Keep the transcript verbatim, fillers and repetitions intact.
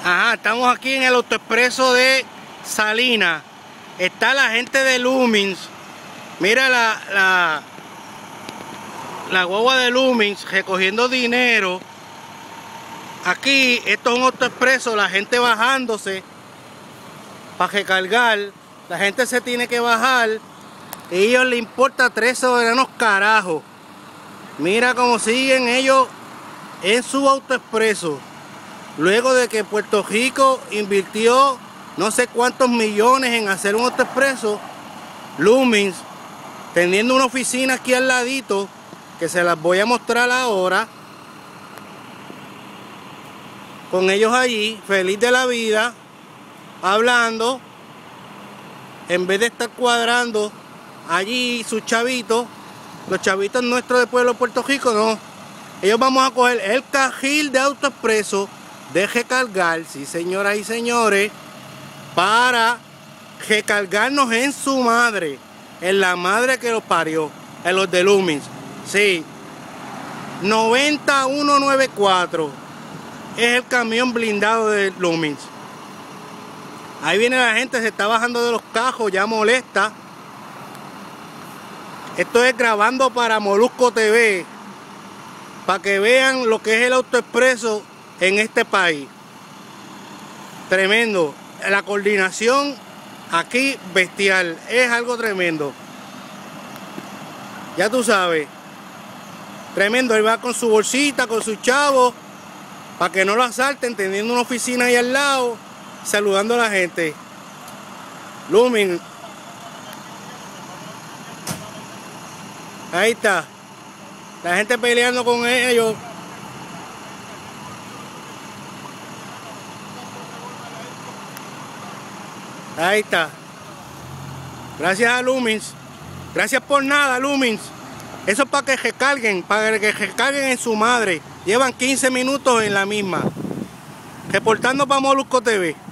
Ajá, estamos aquí en el autoexpreso de Salinas. Está la gente de Lumins. Mira la, la, la guagua de Lumins recogiendo dinero. Aquí, esto es un autoexpreso, la gente bajándose para recargar. La gente se tiene que bajar y a ellos les importa tres soberanos carajos. Mira cómo siguen ellos en su autoexpreso. Luego de que Puerto Rico invirtió no sé cuántos millones en hacer un autoexpreso, Lumins, teniendo una oficina aquí al ladito, que se las voy a mostrar ahora, con ellos allí, feliz de la vida, hablando, en vez de estar cuadrando allí sus chavitos, los chavitos nuestros del pueblo de Puerto Rico, no. Ellos vamos a coger el cajil de autoexpreso de recargar, sí señoras y señores, para recargarnos en su madre, en la madre que los parió, en los de Lumins. Sí, noventa y uno noventa y cuatro es el camión blindado de Lumins. Ahí viene la gente, se está bajando de los cajos, ya molesta. Esto es grabando para Molusco T V, para que vean lo que es el autoexpreso en este país. Tremendo. La coordinación aquí bestial, es algo tremendo. Ya tú sabes, tremendo. Él va con su bolsita, con sus chavos, para que no lo asalten, teniendo una oficina ahí al lado, saludando a la gente. Lumins. Ahí está. La gente peleando con ellos. Ahí está. Gracias a Lumins. Gracias por nada, Lumins. Eso es para que recarguen, para que recarguen en su madre. Llevan quince minutos en la misma. Reportando para Molusco T V.